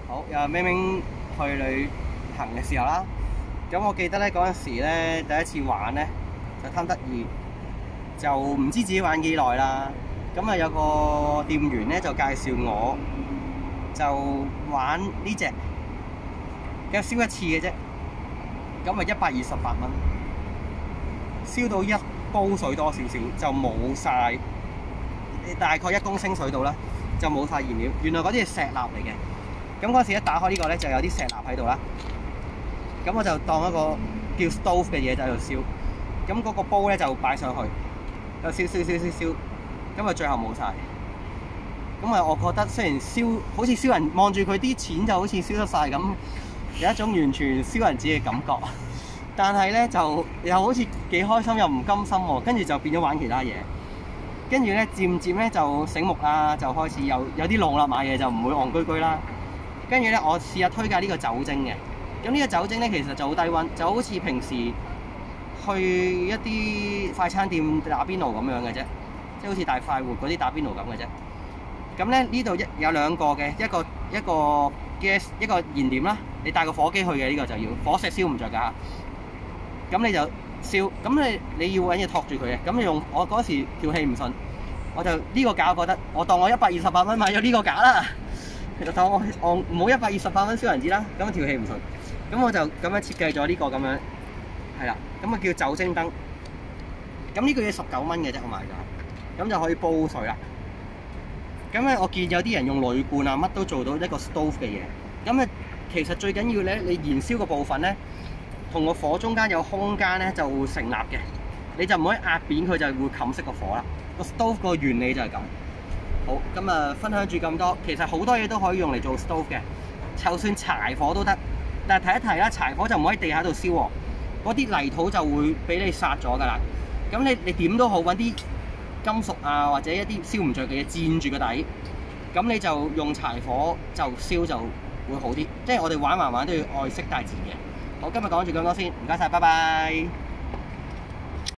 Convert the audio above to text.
好，又明明去旅行嘅時候啦，咁我記得咧嗰陣時咧第一次玩咧就貪得意，就唔知自己玩幾耐啦。咁啊有個店員咧就介紹我，就玩呢隻，咁燒一次嘅啫，咁啊128蚊，燒到一煲水多少少就冇晒，大概1公升水度啦，就冇晒燃料。原來嗰啲係石蠟嚟嘅。咁嗰時一打開呢個咧就有啲石蠟喺度啦，咁我就當一個叫 stove 嘅嘢就喺度燒，咁嗰個煲咧就擺上去，就燒，咁啊最後冇晒。咁啊我覺得雖然燒好似燒人，望住佢啲錢就好似燒得晒咁，有一種完全燒人紙嘅感覺，但係咧就又好似幾開心又唔甘心喎，跟住就變咗玩其他嘢。跟住咧漸漸咧就醒目啦，就開始有啲路啦，買嘢就唔會戇居居啦。跟住咧，我試下推介呢個酒精嘅。咁呢個酒精咧，其實就好低溫，就好似平時去一啲快餐店打邊爐咁樣嘅啫，即係好似大快活嗰啲打邊爐咁嘅啫。咁咧呢度有兩個嘅，一個 gas 一個燃點啦，你帶個火機去嘅呢個就要火石燒唔着㗎。咁你就燒，咁你要揾嘢托住佢嘅。咁用我嗰時條氣唔順，我就呢個架我覺得，我當我128蚊買咗呢個架啦。其實當我唔好128蚊燒人紙啦，咁條氣唔順，咁我就咁樣設計咗呢個咁樣，係啦，咁啊叫酒精燈。咁呢個嘢19蚊嘅啫，我買咗，咁就可以煲水啦。咁咧，我見有啲人用鋁罐啊，乜都做到一個 stove 嘅嘢。咁咧，其實最緊要咧，你燃燒個部分咧，同個火中間有空間咧，就會成立嘅。你就唔可以壓扁佢，就會冚熄個火啦。個 stove 個原理就係咁。好，咁啊分享住咁多，其實好多嘢都可以用嚟做 stove 嘅，就算柴火都得。但係提一提啦，柴火就唔可以地下度燒喎，嗰啲泥土就會俾你殺咗㗎啦。咁你點都好，揾啲金屬啊或者一啲燒唔着嘅嘢墊住個底，咁你就用柴火就燒就會好啲。即係我哋玩慢慢都要愛惜大自然嘅。好，今日講住咁多先，唔該晒，拜拜。